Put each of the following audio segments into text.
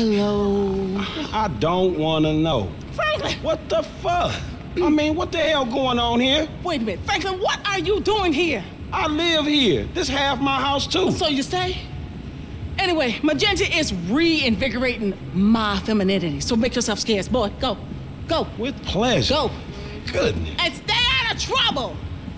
Hello. I don't want to know. Franklin! What the fuck? I mean, what the hell going on here? Wait a minute. Franklin, what are you doing here? I live here. This half my house, too. So you stay? Anyway, Magenta is reinvigorating my femininity. So make yourself scarce. Boy, go. Go. With pleasure. Go. Goodness. And stay out of trouble.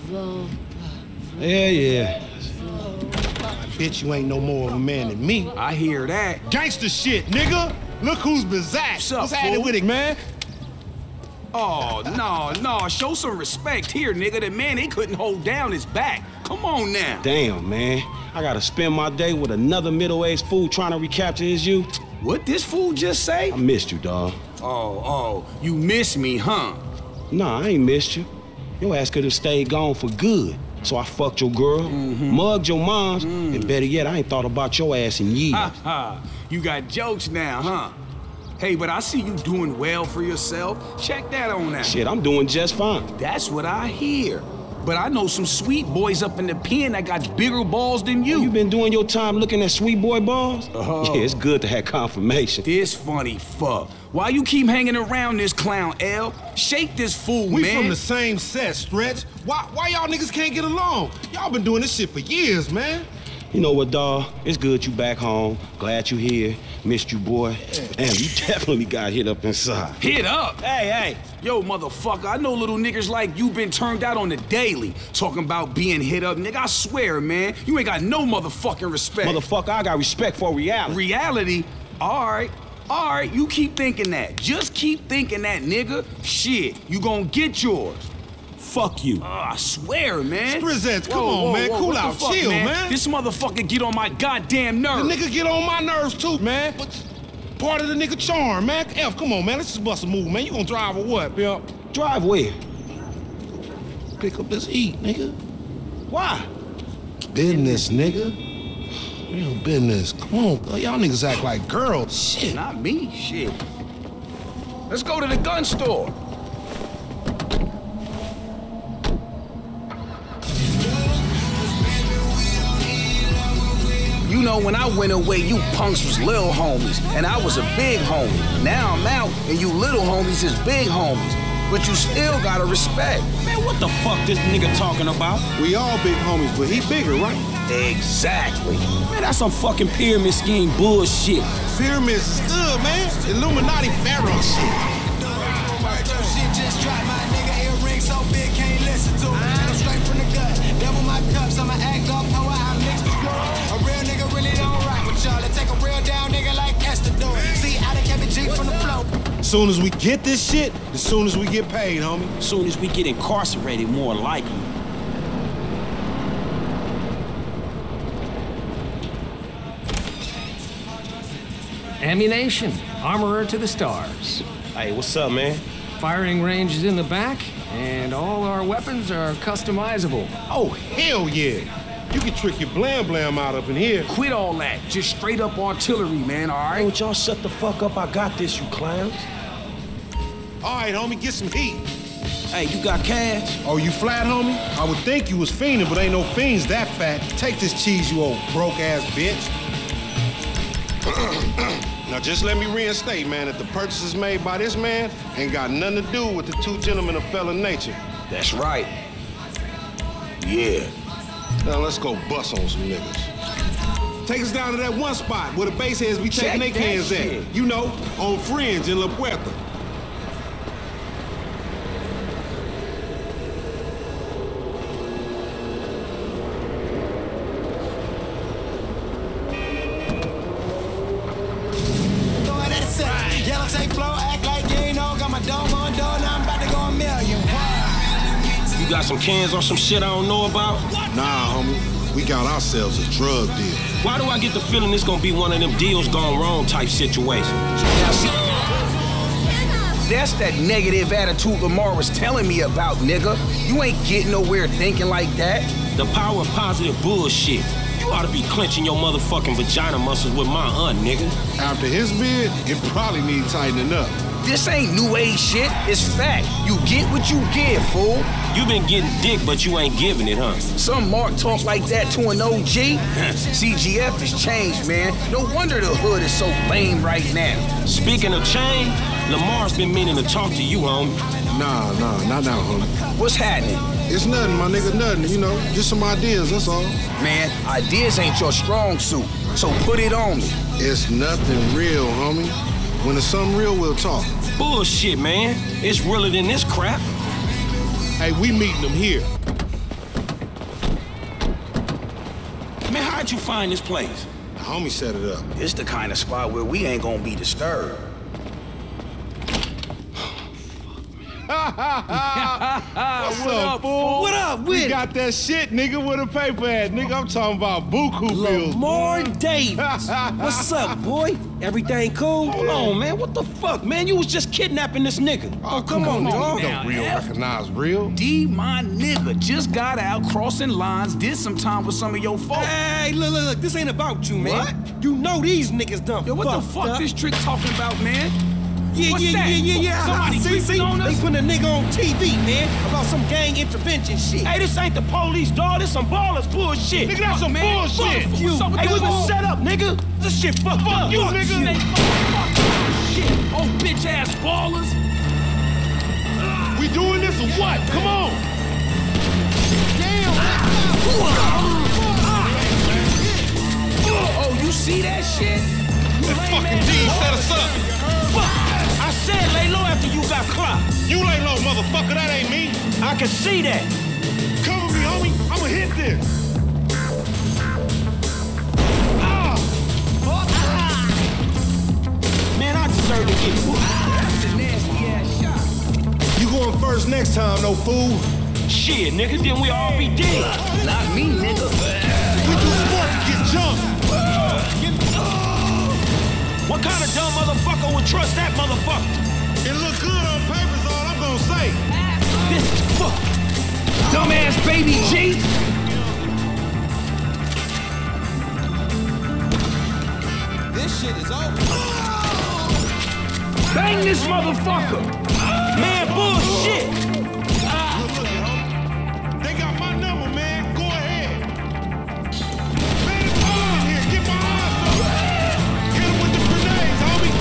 Yeah. I bet you ain't no more of a man than me. I hear that. Gangster shit, nigga. Look who's bizarre. What's happening with it, man? Oh, no. Show some respect here, nigga. The man, he couldn't hold down his back. Come on now. Damn, man. I gotta spend my day with another middle-aged fool trying to recapture his youth. What this fool just say? I missed you, dawg. Oh, you miss me, huh? Nah, I ain't missed you. Your ass could have stayed gone for good. So I fucked your girl, mugged your moms, and better yet, I ain't thought about your ass in years. You got jokes now, huh? Hey, but I see you doing well for yourself. Check that on out. Shit, I'm doing just fine. That's what I hear. But I know some sweet boys up in the pen that got bigger balls than you. You been doing your time looking at sweet boy balls? Yeah, it's good to have confirmation. This funny fuck. Why you keep hanging around this clown, L? Shake this fool, man. We from the same set, Stretch. Why y'all niggas can't get along? Y'all been doing this shit for years, man. You know what, dawg? It's good you back home. Glad you here. Missed you, boy. Damn, you definitely got hit up inside. Hit up? Hey. Yo, motherfucker, I know little niggas like you been turned out on the daily. Talking about being hit up, nigga, I swear, man. You ain't got no motherfucking respect. Motherfucker, I got respect for reality. Reality? All right, you keep thinking that. Just keep thinking that, nigga. Shit, you gonna get yours. Fuck you. I swear, man. Strizzettes, come on, man. Cool out. Fuck, Chill, man. This motherfucker get on my goddamn nerves. The nigga get on my nerves, too, man. What's part of the nigga charm, man? F, come on, man. Let's just bust a move, man. You gonna drive or what, Bill? Drive where? Pick up this heat, nigga. Why? Business, nigga. Real business. Come on, y'all niggas act like girls. Shit. Not me, shit. Let's go to the gun store. You know, when I went away, you punks was little homies, and I was a big homie. Now I'm out, and you little homies is big homies. But you still gotta respect. Man, what the fuck this nigga talking about? We all big homies, but he bigger, right? Exactly. Man, that's some fucking pyramid scheme bullshit. Pyramids is good, man. Illuminati pharaoh shit. Soon as we get this shit, as soon as we get paid, homie. As soon as we get incarcerated, more likely. Ammunition, armorer to the stars. Hey, what's up, man? Firing range is in the back, and all our weapons are customizable. Oh, hell yeah. You can trick your blam blam out up in here. Quit all that. Just straight up artillery, man, all right? Don't y'all shut the fuck up. I got this, you clowns. All right, homie, get some heat. Hey, you got cash? Oh, you flat, homie? I would think you was fiending, but ain't no fiends that fat. Take this cheese, you old broke-ass bitch. Now, just let me reinstate, man, that the purchases made by this man ain't got nothing to do with the two gentlemen of felon nature. That's right. Yeah. Now, let's go bust on some niggas. Take us down to that one spot where the baseheads be taking their cans at. You know, on Fringe in La Puerta. You got some cans or some shit I don't know about? Nah, homie. We got ourselves a drug deal. Why do I get the feeling this gonna be one of them deals gone wrong type situations? That's that negative attitude Lamar was telling me about, nigga. You ain't getting nowhere thinking like that. The power of positive bullshit. You ought to be clenching your motherfucking vagina muscles with my aunt, nigga. After his bid, it probably needs tightening up. This ain't new age shit, it's fact. You get what you give, fool. You been getting dick, but you ain't giving it, huh? Some Mark talk like that to an OG. CGF has changed, man. No wonder the hood is so lame right now. Speaking of change, Lamar's been meaning to talk to you, homie. Nah, not now, homie. What's happening? It's nothing, my nigga, nothing, you know. Just some ideas, that's all. Man, ideas ain't your strong suit, so put it on me. It's nothing real, homie. When it's something real, we'll talk. Bullshit, man. It's realer than this crap. Hey, we meeting them here. Man, how'd you find this place? The homie set it up. It's the kind of spot where we ain't gonna be disturbed. What's up, fool? What up with We it? got that shit, nigga, with a paper at. Nigga, I'm talking about buku bills. Lamar Davis. What's up, boy? Everything cool? Hold on, man. What the fuck, man? You was just kidnapping this nigga. Oh, come on, dog. Don't real recognize real. D, my nigga, just got out crossing lines, did some time with some of your folks. Hey, look, this ain't about you, man. What? You know these niggas done Yo, what the fucked fuck up. this trick talking about, man? Yeah, What's that? yeah. Somebody See, creeping on us? They putting a nigga on TV, man, about some gang intervention shit. Hey, this ain't the police, dog. This some ballers bullshit. Nigga, that's some man. bullshit. Fuck you. What's up with Hey, we this? been set up, nigga. This shit fucked up. you, nigga. Shit. Oh, bitch ass ballers. We doing this or what? Come on. Oh, you see that shit? This fucking D set us up. Fuck. I said lay low after you got clocked. You lay low, motherfucker. That ain't me. I can see that. Cover me, homie. I'ma hit this. Man, I deserve to get whooped. That's a nasty ass shot. You going first next time, no fool. Shit, nigga, then we all be dead. Not me, nigga. We do sport and get jumped. What kind of dumb motherfucker would trust that motherfucker? It look good on paper, is all I'm gonna say. This is fuck. Dumbass baby G. This shit is over. Bang this motherfucker. Man, bullshit. Look, homie. They got my number, man. Go ahead. Man, it's hot in here. Get my eyes up. Hit him with the grenades, homie.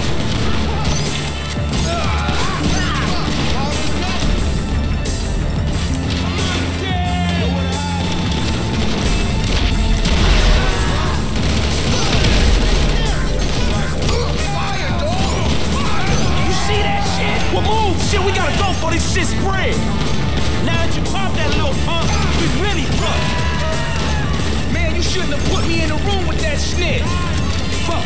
You see that shit? Well, move. Shit, we gotta go for this shit spread. Now that you pop that little pump, we really fucked. Man, you shouldn't have put me in the room with that snitch. Fuck.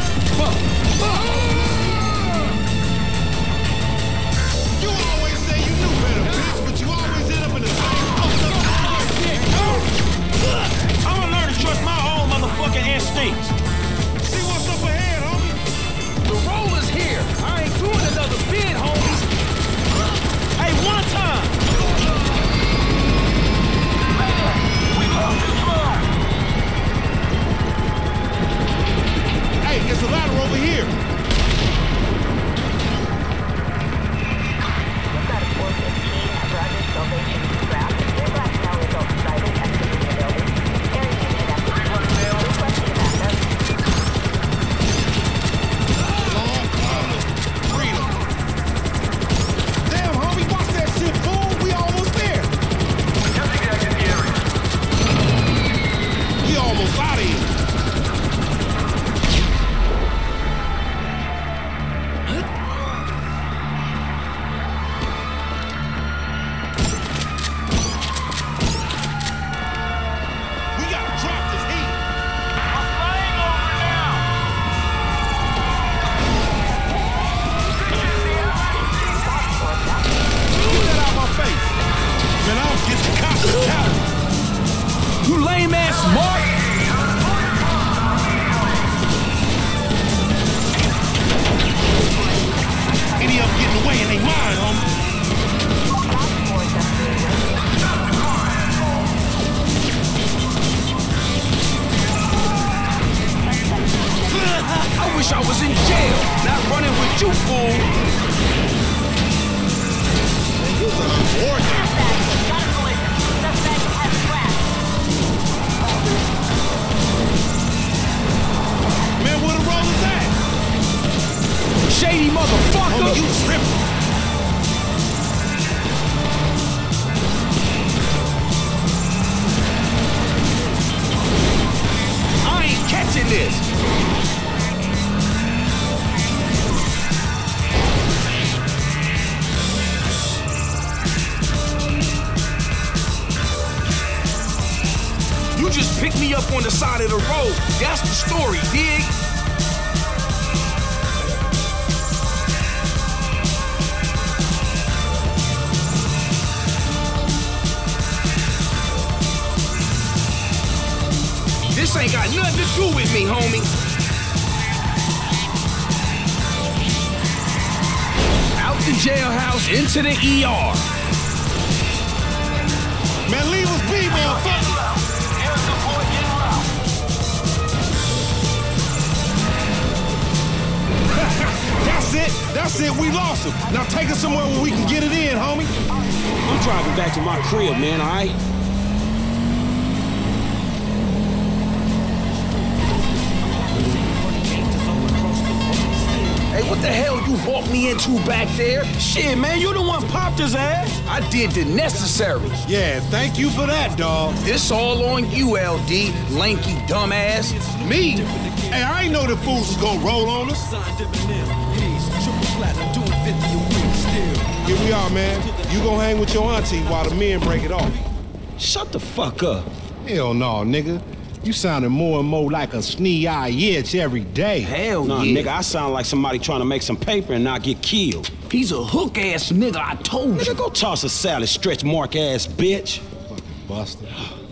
You always say you knew better, bitch, but you always end up in the same fucked up situation. I'm gonna learn to trust my own motherfucking instincts. See what's up ahead, homie. The roller's here. I ain't doing another bid, homies. Hey, one time. Hey, it's a ladder over here. Status 415 at Rogers Salvation Craft. Your black now results cited exiting the building. Area unit at 1 requesting backup. wish I was in jail, not running with you, fool. You's a warrior. Man, where the roll is at? Shady motherfucker! Homie, you tripping. I ain't catching this. You just picked me up on the side of the road. That's the story, dig? This ain't got nothing to do with me, homie. Out the jailhouse, into the ER. Man, leave us be, motherfucker. That's it, we lost him. Now take us somewhere where we can get it in, homie. I'm driving back to my crib, man, all right? Hey, what the hell you walked me into back there? Shit, man, you the one popped his ass. I did the necessary. Yeah, thank you for that, dog. This all on you, LD, lanky dumbass. Me? Hey, I ain't know the fools was gonna roll on us. Here we are, man. You gonna hang with your auntie while the men break it off. Shut the fuck up. Hell no, nigga. You sounding more and more like a snee-eye itch every day. Hell Nah, yeah. nigga, I sound like somebody trying to make some paper and not get killed. He's a hook-ass nigga, I told you. Nigga, go toss a salad, stretch mark ass bitch. Fucking buster.